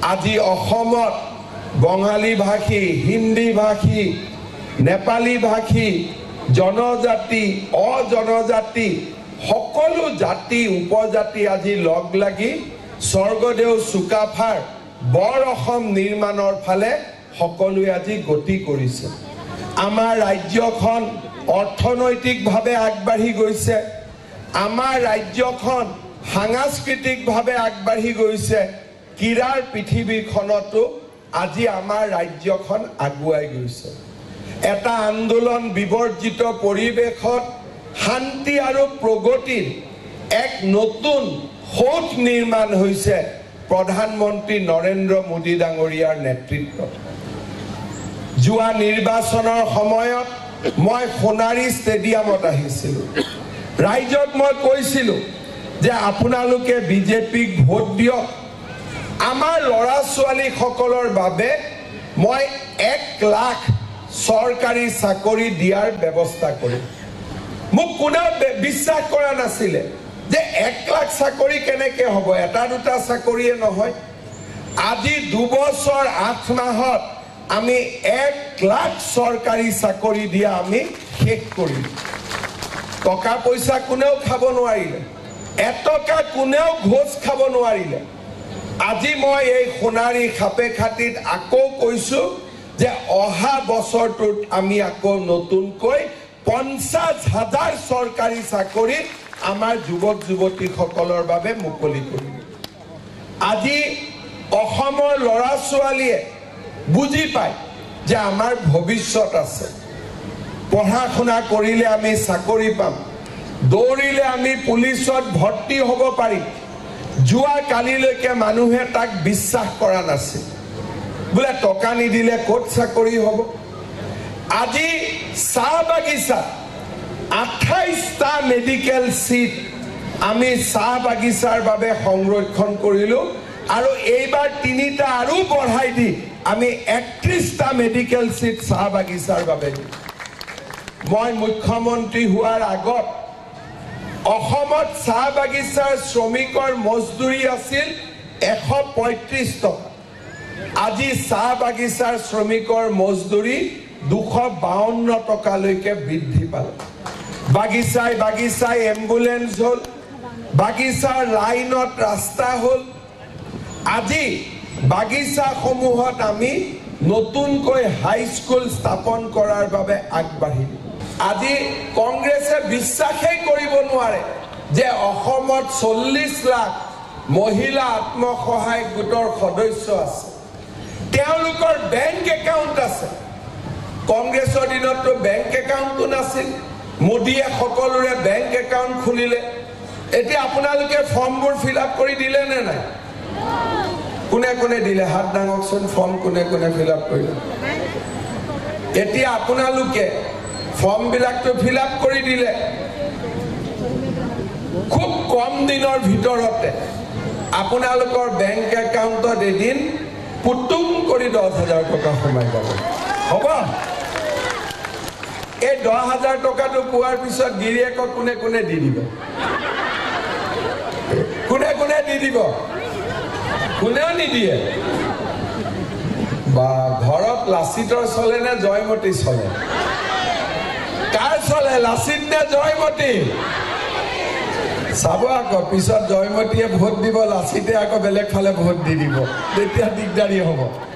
আজি অসমত বঙালী ভাষী, হিন্দী ভাষী, নেপালী ভাষী, জনজাতি, অজনজাতি সকলো জাতি উপজাতি আজি লগ লাগি স্বৰ্গদেউ চুকাফাৰ বৰ অসম নিৰ্মাণৰ ফালে সকলোৱে আজি গতি কৰিছে। আমাৰ ৰাজ্যখন অৰ্থনৈতিকভাৱে আগবাঢ়ি গৈছে, আমাৰ ৰাজ্যখন সাংস্কৃতিকভাৱে আগবাঢ়ি গৈছে, ক্ৰীড়াৰ পৃথিৱীখনতো আজি আমাৰ ৰাজ্যখন আগুৱাই গৈছে। এটা আন্দোলন বিবৰ্জিত পৰিৱেশত শান্তি আৰু প্ৰগতিৰ এক নতুন সোঁত নিৰ্মাণ হৈছে প্ৰধানমন্ত্ৰী নৰেন্দ্ৰ মোদী ডাঙৰীয়াৰ নেতৃত্বত। যোৱা নিৰ্বাচনৰ সময়ত মই সোণাৰী ষ্টেডিয়ামত আহিছিলোঁ। ৰাইজক মই কৈছিলোঁ যে আপোনালোকে বিজেপিক ভোট দিয়ক, আমাৰ ল'ৰা ছোৱালীসকলৰ বাবে মই 1 লাখ চৰকাৰী চাকৰি দিয়াৰ ব্যৱস্থা কৰিম। মোক কোনেও বিশ্বাস কৰা নাছিলে যে 1 লাখ চাকৰি কেনেকৈ হ'ব, এটা দুটা চাকৰিয়ে নহয়। আজি 2 বছৰ 8 মাহত আমি 1 লাখ চৰকাৰী চাকৰি দিয়া আমি শেষ কৰিম। টকা পইচা কোনেও খাব নোৱাৰিলে, এটকা কোনেও ঘোষ খাব নোৱাৰিলে। আজি মই এই সোণাৰী সাপেখাতিত আকৌ কৈছোঁ যে অহা বছৰটোত আমি আকৌ নতুনকৈ 50,000 চৰকাৰী চাকৰি আমাৰ যুৱক যুৱতীসকলৰ বাবে মুকলি কৰিম। আজি অসমৰ ল'ৰা ছোৱালীয়ে বুজি পায় যে আমাৰ ভৱিষ্যত আছে। পঢ়া শুনা কৰিলে আমি চাকৰি পাম, দৌৰিলে আমি পুলিচত ভৰ্তি হ'ব পাৰিম। যোৱা কালিলৈকে মানুহে তাক বিশ্বাস কৰা নাছিল, বোলে টকা নিদিলে ক'ত চাকৰি হ'ব। আজি চাহ বাগিচাত 28টা মেডিকেল চিট আমি চাহ বাগিচাৰ বাবে সংৰক্ষণ কৰিলোঁ আৰু এইবাৰ 3টা আৰু বঢ়াই দি আমি 31টা মেডিকেল চিট চাহ বাগিচাৰ বাবে দিম। মই মুখ্যমন্ত্ৰী হোৱাৰ আগত অসমত চাহ বাগিচাৰ শ্ৰমিকৰ মজদুৰি আছিল 135 টকা। আজি চাহ বাগিচাৰ শ্ৰমিকৰ মজদুৰি 252 টকালৈকে বৃদ্ধি পালে। বাগিচাই বাগিচাই এম্বুলেন্স হ'ল, বাগিচাৰ লাইনত ৰাস্তা হ'ল। আজি বাগিচাসমূহত আমি নতুনকৈ হাইস্কুল স্থাপন কৰাৰ বাবে আগবাঢ়িলোঁ। আজি কংগ্ৰেছে বিশ্বাসেই কৰিব নোৱাৰে যে অসমত 40 লাখ মহিলা আত্মসহায়ক গোটৰ সদস্য আছে, তেওঁলোকৰ বেংক একাউণ্ট আছে। কংগ্ৰেছৰ দিনততো বেংক একাউণ্টটো নাছিল, মোদীয়ে সকলোৰে বেংক একাউণ্ট খুলিলে। এতিয়া আপোনালোকে ফৰ্মবোৰ ফিল আপ কৰি দিলে নে নাই? কোনে কোনে দিলে? হাত দাঙকচোন, ফৰ্ম কোনে কোনে ফিল আপ কৰিলে? এতিয়া আপোনালোকে ফৰ্মবিলাকতো ফিল আপ কৰি দিলে। খুব কম দিনৰ ভিতৰতে আপোনালোকৰ বেংক একাউণ্টত এদিন পুতুম কৰি 10,000 টকা সোমাই যাব। হ'ব? এই 10,000 টকাটো পোৱাৰ পিছত গিৰিয়েকক কোনে কোনে দি দিব? কোনে কোনে দি দিব? কোনেও নিদিয়ে। বা ঘৰত লাচিতৰ চলে নে জয়মতী চলে? কাৰ চলে, লাচিত নে জয়মতী? চাব আকৌ, পিছত জয়মতীয়ে ভোট দিব, লাচিতে আকৌ বেলেগ ফালে ভোট দি দিব, তেতিয়া দিগদাৰী হ'ব।